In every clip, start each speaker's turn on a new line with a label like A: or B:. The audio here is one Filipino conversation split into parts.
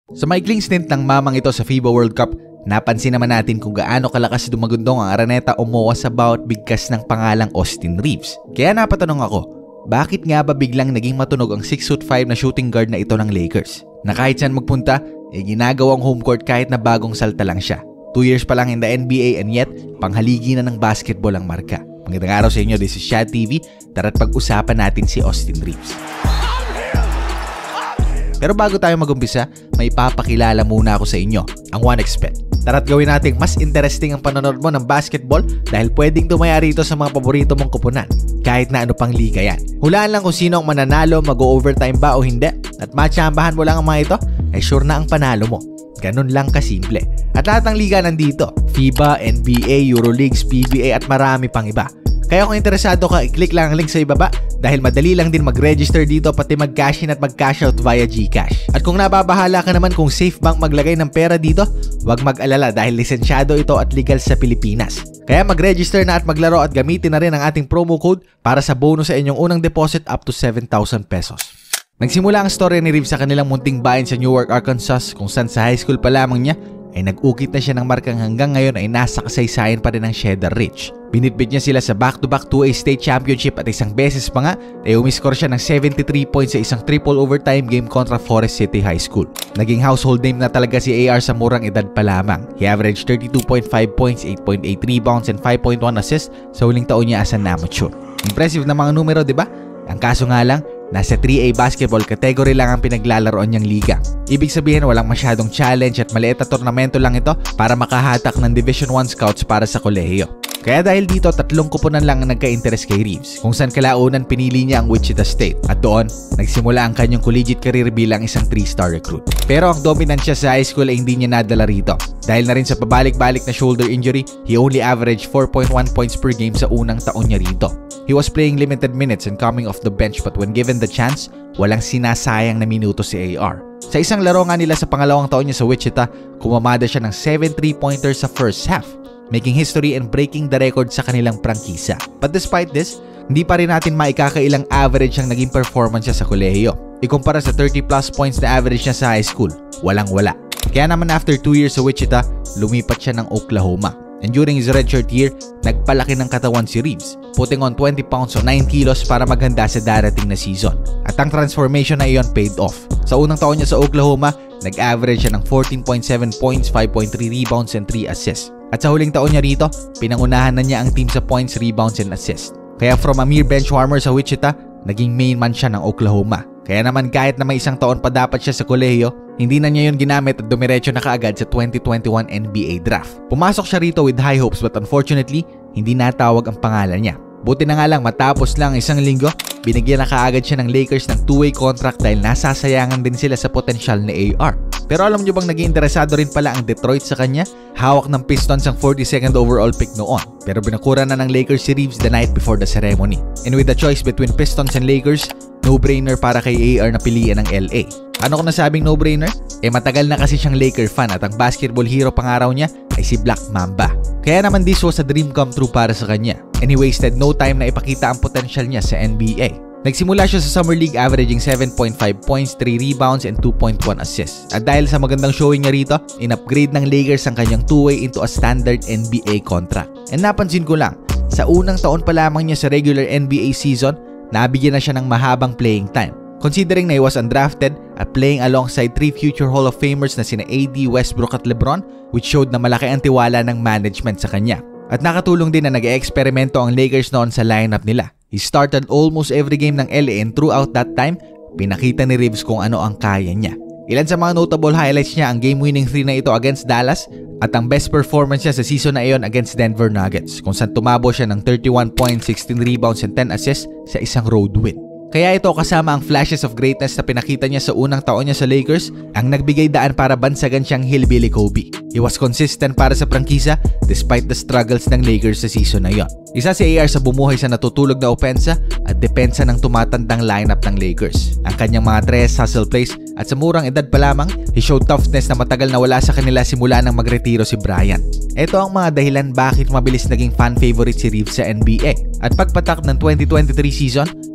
A: Sa maikling stint ng mamang ito sa FIBA World Cup, napansin naman natin kung gaano kalakas dumagundong ang Araneta Omoa sa bawat bigkas ng pangalang Austin Reeves. Kaya napatanong ako, bakit nga ba biglang naging matunog ang 6'5" na shooting guard na ito ng Lakers? Na kahit saan magpunta, ginagawang home court kahit na bagong salta lang siya. 2 years pa lang in the NBA and yet, panghaligi na ng basketball ang marka. Magandang araw sa inyo, this is Shad TV. Tara't pag-usapan natin si Austin Reeves. Pero bago tayo mag-umpisa, may papakilala muna ako sa inyo, ang 1xBet. Tara't gawin natin mas interesting ang panonood mo ng basketball dahil pwedeng tumaya rito sa mga paborito mong kupunan, kahit na ano pang liga yan. Hulaan lang kung sino ang mananalo, mag-overtime ba o hindi, at matsambahan mo lang ang mga ito, ay sure na ang panalo mo. Ganun lang kasimple. At lahat ng liga nandito, FIBA, NBA, Euroleagues, PBA at marami pang iba. Kaya kung interesado ka, i-click lang ang link sa ibaba dahil madali lang din mag-register dito pati mag-cash in at mag-cash out via GCash. At kung nababahala ka naman kung safe bang maglagay ng pera dito, huwag mag-alala dahil lisensyado ito at legal sa Pilipinas. Kaya mag-register na at maglaro at gamitin na rin ang ating promo code para sa bonus sa inyong unang deposit up to 7,000 pesos. Nagsimula ang story ni Reeves sa kanilang munting bayan sa Newark, Arkansas kung saan sa high school pa lamang niya ay nag-ukit na siya ng markang hanggang ngayon ay nasa kasaysayan pa rin ng Cheddar Ridge. Binitbit niya sila sa back-to-back 2A state championship at isang beses pa nga ay umiscore siya ng 73 points sa isang triple overtime game kontra Forest City High School. Naging household name na talaga si AR sa murang edad pa lamang. He averaged 32.5 points, 8.8 rebounds and 5.1 assists sa huling taon niya as an amateur. Impressive na mga numero, di ba? Ang kaso nga lang, nasa 3A basketball category lang ang pinaglalaroan niyang liga. Ibig sabihin walang masyadong challenge at maliit na tornamento lang ito para makahatak ng Division 1 scouts para sa kolehiyo. Kaya dahil dito, 3 kupunan lang ang nagka-interest kay Reeves, kung saan kalaunan pinili niya ang Wichita State at doon nagsimula ang kanyang collegiate career bilang isang 3-star recruit. Pero ang dominant siya sa high school ay hindi niya nadala rito. Dahil na rin sa pabalik-balik na shoulder injury, he only averaged 4.1 points per game sa unang taon niya rito. He was playing limited minutes and coming off the bench but when given the chance, walang sinasayang na minuto si AR. Sa isang laro nga nila sa pangalawang taon niya sa Wichita, kumamada siya ng 7 3-pointers sa first half, making history and breaking the record sa kanilang prangkisa. But despite this, hindi pa rin natin maikakailang average ang naging performance niya sa kolehiyo. Ikumpara sa 30 plus points na average niya sa high school, walang-wala. Kaya naman after 2 years sa Wichita, lumipat siya ng Oklahoma. And during his redshirt year, nagpalaki ng katawan si Reeves, putting on 20 pounds o 9 kilos para maghanda sa darating na season. At ang transformation na iyon paid off. Sa unang taon niya sa Oklahoma, nag-average siya ng 14.7 points, 5.3 rebounds and 3 assists. At sa huling taon niya rito, pinangunahan na niya ang team sa points, rebounds and assists. Kaya from a mere bench warmer sa Wichita, naging main man siya ng Oklahoma. Kaya naman kahit na may isang taon pa dapat siya sa kolehiyo, hindi na niya yun ginamit at dumiretso na kaagad sa 2021 NBA draft. Pumasok siya rito with high hopes but unfortunately, hindi natawag ang pangalan niya. Buti na nga lang matapos lang isang linggo, binigyan na kaagad siya ng Lakers ng 2-way contract dahil nasasayangan din sila sa potensyal ni AR. Pero alam niyo bang naging interesado rin pala ang Detroit sa kanya? Hawak ng Pistons ang 42nd overall pick noon. Pero binakura na ng Lakers si Reeves the night before the ceremony. And with the choice between Pistons and Lakers, no-brainer para kay AR na piliin ng LA. Ano ko nasabing no-brainer? Matagal na kasi siyang Laker fan at ang basketball hero pangaraw niya ay si Black Mamba. Kaya naman this was a dream come true para sa kanya. And he wasted no time na ipakita ang potential niya sa NBA. Nagsimula siya sa Summer League averaging 7.5 points, 3 rebounds, and 2.1 assists. At dahil sa magandang showing niya rito, in-upgrade ng Lakers ang kanyang 2-way into a standard NBA contract. And napansin ko lang, sa unang taon pa lamang niya sa regular NBA season, nabigyan na siya ng mahabang playing time. Considering na he was undrafted at playing alongside 3 future Hall of Famers na sina AD, Westbrook at LeBron, which showed na malaki ang tiwala ng management sa kanya. At nakatulong din na nag-eeksperimento ang Lakers noon sa lineup nila. He started almost every game ng LA and throughout that time, pinakita ni Reeves kung ano ang kaya niya. Ilan sa mga notable highlights niya ang game-winning 3 na ito against Dallas at ang best performance niya sa season na iyon against Denver Nuggets kung saan tumabo siya ng 31 points, 16 rebounds and 10 assists sa isang road win. Kaya ito kasama ang flashes of greatness na pinakita niya sa unang taon niya sa Lakers ang nagbigay daan para bansagan siyang Hillbilly Kobe. He was consistent para sa prangkisa despite the struggles ng Lakers sa season na yon. Isa si AR sa bumuhay sa natutulog na opensa at depensa ng tumatandang lineup ng Lakers. Ang kanyang mga tres, hustle plays at sa murang edad pa lamang, he showed toughness na matagal na wala sa kanila simula nang magretiro si Bryant. Ito ang mga dahilan bakit mabilis naging fan favorite si Reeves sa NBA. At pagpatak ng 2023 season,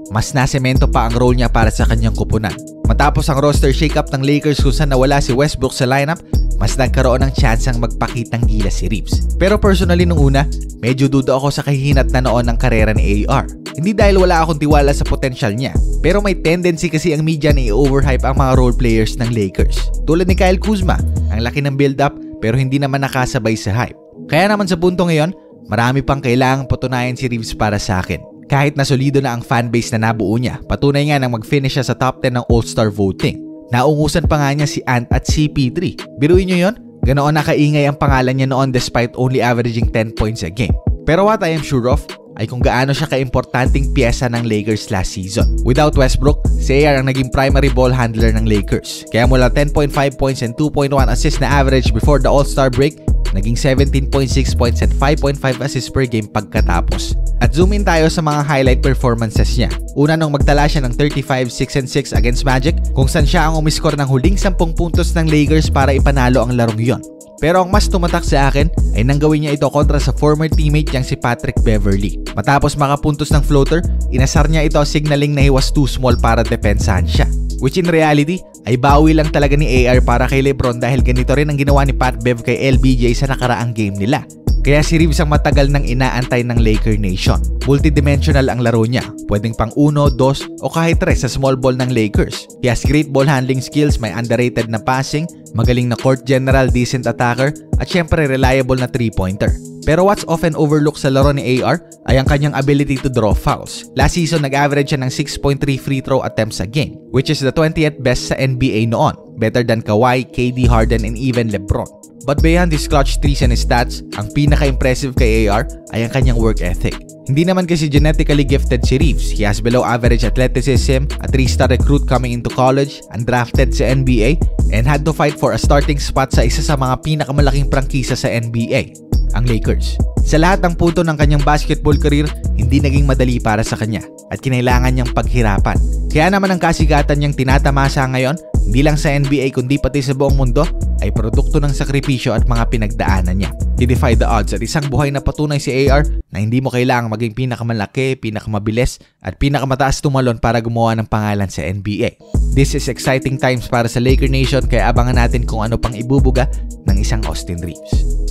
A: mas nasemento pa ang role niya para sa kanyang kupunan. Matapos ang roster shakeup ng Lakers kung saan nawala si Westbrook sa lineup, mas nagkaroon ng chance ang magpakitang gilas si Reeves. Pero personally nung una, medyo duda ako sa kahihinat na noon ng karera ni AR. Hindi dahil wala akong tiwala sa potential niya, pero may tendency kasi ang media na i-overhype ang mga role players ng Lakers. Tulad ni Kyle Kuzma, ang laki ng build-up pero hindi naman nakasabay sa hype. Kaya naman sa punto ngayon, marami pang kailangang patunayan si Reeves para sa akin. Kahit na solido na ang fanbase na nabuo niya, patunay nga nang mag-finish siya sa top 10 ng All-Star voting. Naungusan pa nga niya si Ant at CP3. Biruin niyo yon? Ganoon nakaingay ang pangalan niya noon despite only averaging 10 points a game. Pero what I am sure of ay kung gaano siya kaimportanteng piyesa ng Lakers last season. Without Westbrook, si AR ang naging primary ball handler ng Lakers. Kaya mula 10.5 points and 2.1 assists na average before the All-Star break, naging 17.6 points and 5.5 assists per game pagkatapos. At zoom in tayo sa mga highlight performances niya. Una nung magtala siya ng 35, 6 and 6 against Magic, kung saan siya ang umiskor ng huling 10 puntos ng Lakers para ipanalo ang larong yon. Pero ang mas tumatak sa akin ay nang gawin niya ito kontra sa former teammate niyang si Patrick Beverley. Matapos makapuntos ng floater, inasar niya ito signaling na he was too small para depensahan siya. Which in reality, ay bawi lang talaga ni AR para kay LeBron dahil ganito rin ang ginawa ni Pat Bev kay LBJ sa nakaraang game nila. Kaya si Reeves ang matagal nang inaantay ng Laker Nation. Multidimensional ang laro niya. Pwedeng pang 1, 2 o kahit 3 sa small ball ng Lakers. He has great ball handling skills, may underrated na passing, magaling na court general, decent attacker, at syempre reliable na 3-pointer. Pero what's often overlooked sa laro ni AR ay ang kanyang ability to draw fouls. Last season, nag-average siya ng 6.3 free throw attempts a game, which is the 20th best sa NBA noon. Better than Kawhi, KD, Harden, and even LeBron. But beyond his clutch threes and his stats, ang pinaka-impressive kay AR ay ang kanyang work ethic. Hindi naman kasi genetically gifted si Reeves. He has below average athleticism, a 3-star recruit coming into college, undrafted sa NBA, and had to fight for a starting spot sa isa sa mga pinakamalaking prangkisa sa NBA, ang Lakers. Sa lahat ng punto ng kanyang basketball career, hindi naging madali para sa kanya at kinailangan niyang paghirapan. Kaya naman ang kasigatan niyang tinatamasa ngayon, hindi lang sa NBA kundi pati sa buong mundo, ay produkto ng sakripisyo at mga pinagdaanan niya. He defied the odds at isang buhay na patunay si AR na hindi mo kailangang maging pinakamalaki, pinakamabilis at pinakamataas tumalon para gumawa ng pangalan sa NBA. This is exciting times para sa Laker Nation kaya abangan natin kung ano pang ibubuga ng isang Austin Reeves.